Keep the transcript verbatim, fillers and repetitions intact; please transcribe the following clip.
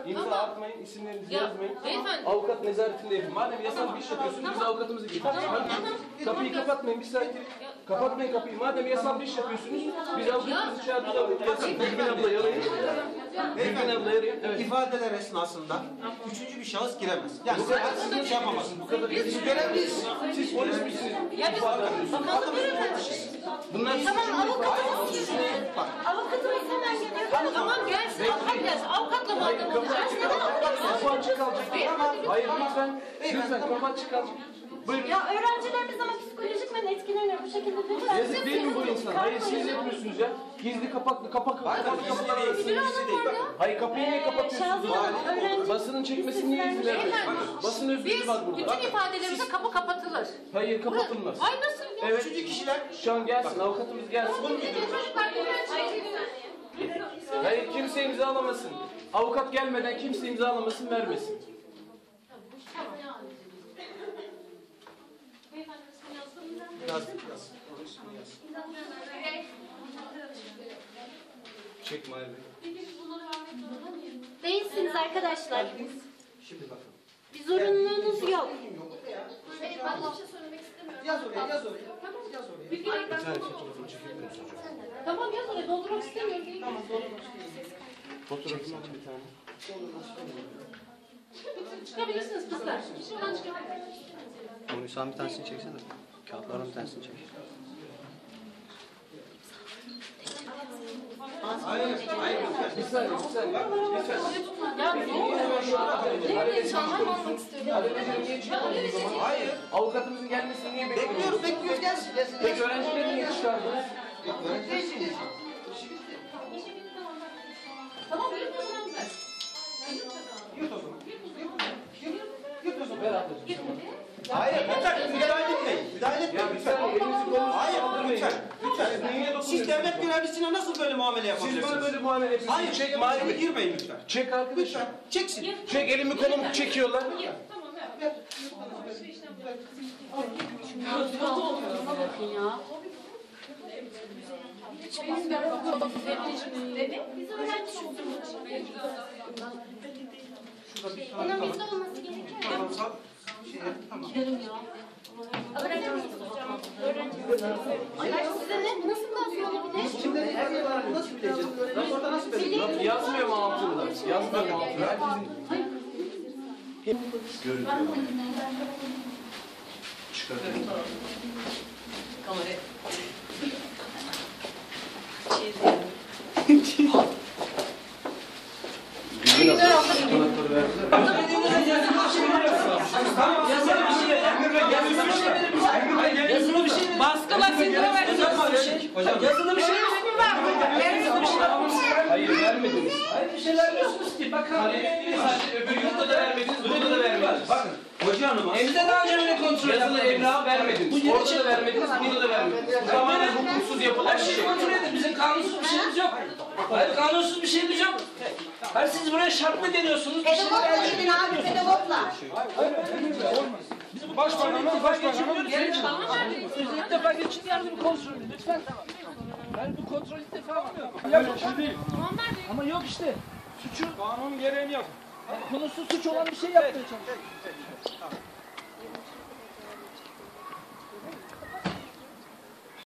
İmza tamam. atmayın, isimlerinizi ya, yazmayın. Beyefendi. Avukat nezaretinde yapın. Madem yasal bir iş yapıyorsunuz, tamam. biz avukatımızı getirin. Tamam, tamam. Kapıyı tamam. kapatmayın, bir saniye. Kapatmayın kapıyı. Madem yasal bir iş yapıyorsunuz, biz avukatımızı çağırdık. Gülbin ablayı arayın. Gülbin ablayı arayın. Evet. İfadeler esnasında üçüncü bir şahıs giremez. Yani bu kadar sizin şey yapamazsınız. Bu kadar biz görevliyiz. Siz polis misiniz? Ya biz bakalım müfettişiz. Bunlar tamam avukatımız. Avukatımız hemen geliyor. Tamam, tamam gelsin. Avukat gelsin. Avukatla muhatap olacağız. Kapı açık kalacak. Hayır lütfen. Lütfen kapı açık kalacak. Buyurun. Ya öğrencilerimiz ama psikolojikmen etkileniyor bu şekilde. Lütfen. Yazık değil mi bu insan? Hayır siz yapıyorsunuz ya. Gizli kapaklı kapak kapalı kapılar arasında. Hayır kapıyı niye kapatıyorsunuz? Basının çekmesini niye izin vermiyorsunuz? Basın özgürlüğü var burada. Bütün ifadelerimize kapı kapatılır. Hayır kapatılmaz. Ay nasıl ya? Evet. Üçüncü kişiler şu an gelsin avukatımız gelsin. Çocuklar Hayır kimse imzalamasın. Avukat gelmeden kimse imzalamasın vermesin. yazdık yaz. Çek Mahir Bey. Değilsiniz arkadaşlar. Şimdi bakın. Bir zorunluluğunuz yok. Ben bir şey söylemek istemiyorum. Yaz oraya, yaz oraya. Yaz oraya. Bir tane fotoğrafını çekebilir misiniz hocam? Tamam yaz oraya doldurmak istemiyorum. Tamam, doldurmak Fotoğrafını atın bir tane. Çıkabilirsiniz kızlar. Şuradan çıkabilirsiniz. Onu sen bir tanesini çeksene. Kağıtların bir tanesini çek. Hayır, hayır. Bir saniye, bir saniye. Ya ne Hemen şu an Ne çalmam almak istiyorum. Aleveciğim niye çıkardınız o zaman? Hayır. Avukatımızın gelmesini niye bekliyorsunuz? Bekliyoruz, bekliyoruz. Gelsin, gelsin. Peki öğrencileri niye çıkardınız? Öğrencilersiniz. Tamam yürüt o zaman ben. Yut o zaman. Yut o zaman. Ver ablacığım. Hayır, lütfen müdahale etmeyin. Müdahale etmeyin Ya bir lütfen. saniye elinizi kolunuzu Hayır, kaldırmayın. lütfen. Lütfen. Siz neyine dokunuyorsunuz? Siz devlet görevlisine nasıl böyle muamele yapabilirsiniz? Siz bana böyle muamele yapıyorsunuz. Hayır, Çek çek Mahir girmeyin lütfen. Çek arkadaşım. Lütfen. Çeksin. Çek elimi kolumu çekiyorlar. Tamam ver. Bakın ya. Biz öğrenci Onun bizde olması gerekiyor. Tamam, sağ şey, tamam. Öğrenci miyiz hocam? Öğrenci miyiz? Ay size ne? Nasıl nasıl olabilir? Şimdi ifade var, nasıl bileceğiz? Raporda nasıl belirleyeceğiz? Yazmıyor mu altında? Yazmıyor mu altında? Herkesin... Görüntü. Çıkartın. Kamerayı. Gülbin abla, anahtarı verdiler mi? Tamam, yazılı bir şey. Emir Bey, yazılı bir şey. Yazılı bir şey. Baskıla sindire ver. Hocam, yazılı bir şey. Yazılı bir şey. Hayır vermediniz. Hayır bir şey vermiyorsunuz ki. Bakın. Öbür yurtta da vermediniz, burada da vermediniz. Bakın, hoca hanıma. Evde daha önce öyle kontrol Yazılı yapmadınız. evrağı vermediniz. Orada da vermediniz, burada da vermediniz. Tamamen hukuksuz yapılan Her bir şeyi şey. kontrol edin. Bizim kanunsuz bir şeyimiz yok. Hayır kanunsuz bir şeyimiz yok. Hayır siz buraya şart mı deniyorsunuz? Pedagogla gidin abi pedagogla. Bizim başbakanımız başbakanımız genç. İlk defa geçin yardım kontrolü. Lütfen. Yani bu kontrol ilk defa olmuyor. Yok şey değil. Ama yok işte. Suçu kanun gereğini yap. Konusu suç olan bir şey yapmaya çalışıyor.